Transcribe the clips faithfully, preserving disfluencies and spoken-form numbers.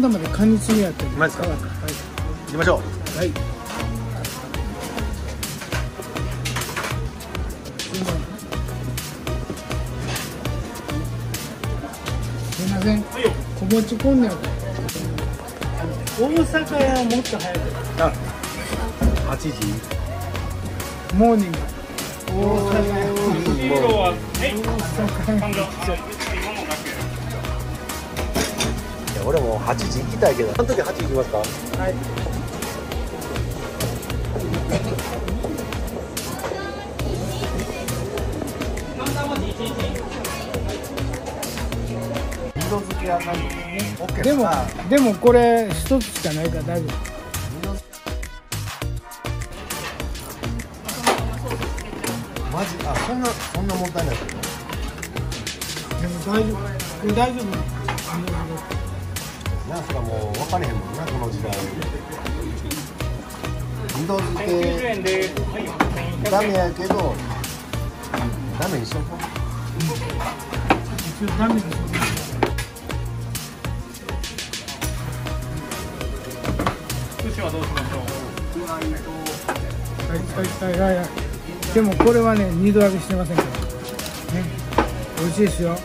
だまでカニ詰めやってる。 うまいですか。 はい。 行きましょう。 はい。すいません。小餅こんにゃく。大阪屋はもっと早く。 あ、はちじ。 モーニング。大阪屋。 いや、俺もはちじ行きたいけど、あの時はちじ行きますか。はい。二度漬けは何ですね。オッケー。 でもでもこれ一つしかないから大丈夫。 マジ、あ、そんなそんなもったいない。 でも大丈夫。これ大丈夫。 なんすか、もう分かれへんもんな、この時代。二度漬けダメやけど、ダメにしとこう。 一応ダメにしよう。 串はどうしましょう。 はいはいはいはい。でもこれはね、二度揚げしてませんから。ね、美味しいですよ。はい。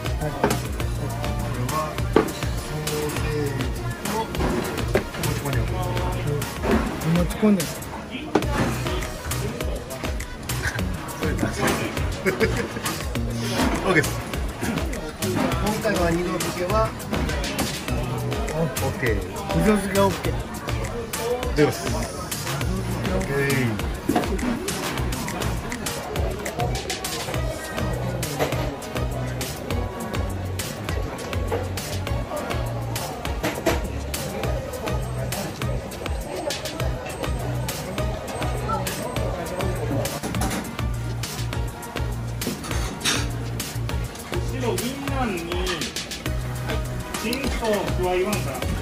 持ち込んでる。 オッケーです。今回は二度漬けはオッケー。 二度漬けオッケー。 出ます。オッケー。 白銀杏にチンと加えワンから。